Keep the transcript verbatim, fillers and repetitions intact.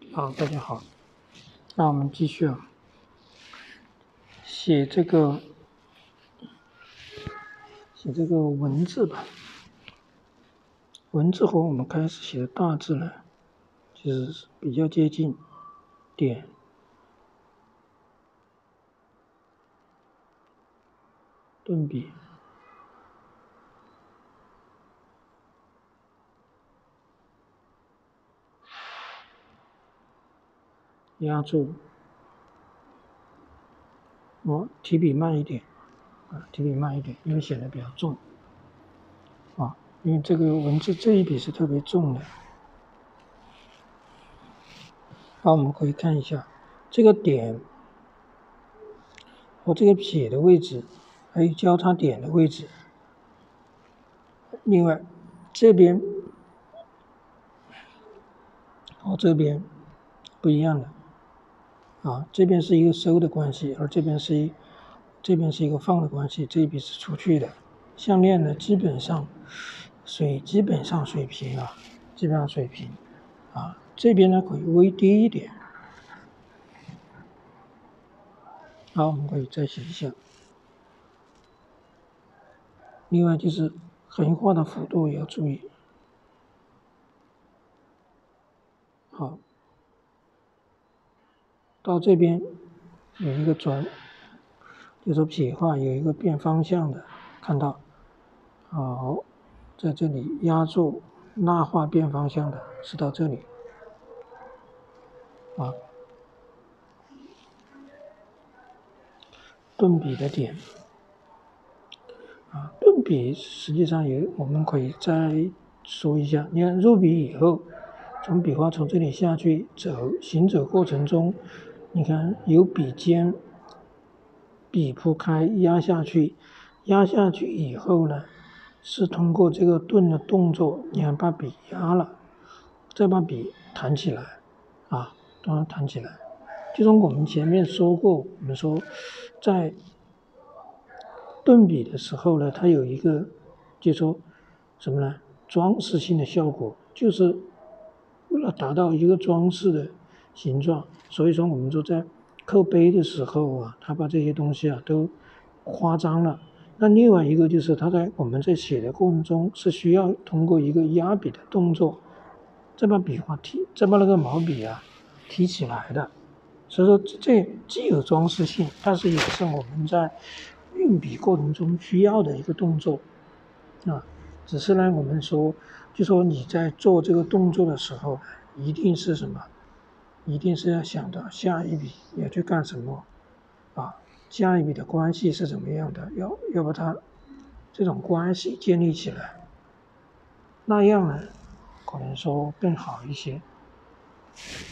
好，大家好，那我们继续啊，写这个写这个文字吧。文字和我们开始写的大字呢，其实是比较接近。点、顿笔、压注。我提笔慢一点啊，提笔慢一点，因为写的比较重啊，因为这个文字这一笔是特别重的。好，我们可以看一下这个点和这个撇的位置，还有交叉点的位置。另外，这边和这边不一样的啊，这边是一个收的关系，而这边是一这边是一个放的关系，这一笔是出去的。项链呢，基本上水基本上水平啊，基本上水平啊，这边呢可以微低一点。好，我们可以再写一下。另外就是横画的幅度也要注意。好，到这边有一个转，就是撇画有一个变方向的，看到。好，在这里压住捺画变方向的是到这里啊。顿笔的点啊，顿笔实际上也我们可以再说一下。你看入笔以后，从笔画从这里下去走，行走过程中，你看有笔尖，笔铺开压下去，压下去以后呢，是通过这个顿的动作，你看把笔压了，再把笔弹起来啊，当然弹起来。就是我们前面说过，我们说在顿笔的时候呢，它有一个就说什么呢？装饰性的效果，就是为了达到一个装饰的形状。所以说我们说在刻碑的时候啊，他把这些东西啊都夸张了。那另外一个就是他在我们在写的过程中是需要通过一个压笔的动作，再把笔画提，再把那个毛笔啊提起来的。所以说这既有装饰性，但是也是我们在运笔过程中需要的一个动作啊。只是呢，我们说，就说你在做这个动作的时候，一定是什么？一定是要想到下一笔要去干什么啊？下一笔的关系是怎么样的？要要把它这种关系建立起来，那样呢，可能说更好一些。